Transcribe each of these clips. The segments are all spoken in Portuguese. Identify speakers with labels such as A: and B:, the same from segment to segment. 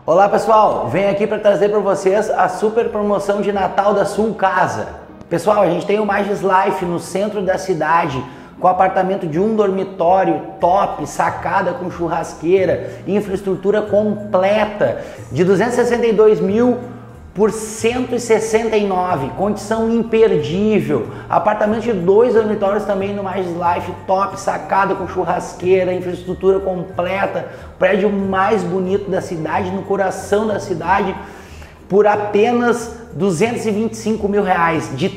A: Olá pessoal, venho aqui para trazer para vocês a super promoção de Natal da Sul Casa. Pessoal, a gente tem o Magis Life no centro da cidade, com apartamento de um dormitório top, sacada com churrasqueira, infraestrutura completa, de 262 mil por 169, condição imperdível. Apartamento de 2 dormitórios também no Magis Life, top, sacada com churrasqueira, infraestrutura completa, prédio mais bonito da cidade, no coração da cidade, por apenas 225 mil reais, de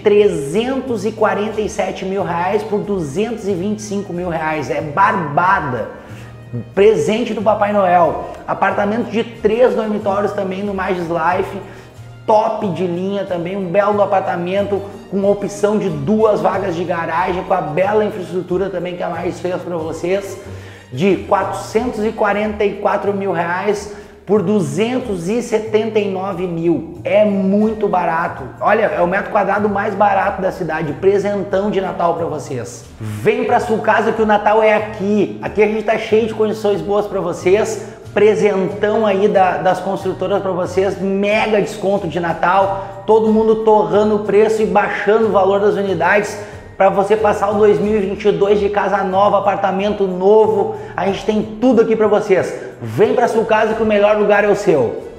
A: 347 mil reais por 225 mil reais, é barbada. Presente do Papai Noel. Apartamento de 3 dormitórios também no Magis Life, top de linha também, um belo apartamento com opção de 2 vagas de garagem, com a bela infraestrutura também que a Magis fez para vocês, de 444 mil reais por 279 mil. É muito barato. Olha, é o metro quadrado mais barato da cidade. Presentão de Natal para vocês. Vem para sua casa que o Natal é aqui. Aqui a gente tá cheio de condições boas para vocês. Presentão aí das construtoras para vocês. Mega desconto de Natal. Todo mundo torrando o preço e baixando o valor das unidades para você passar o 2022 de casa nova, apartamento novo. A gente tem tudo aqui para vocês. Vem para sua casa que o melhor lugar é o seu.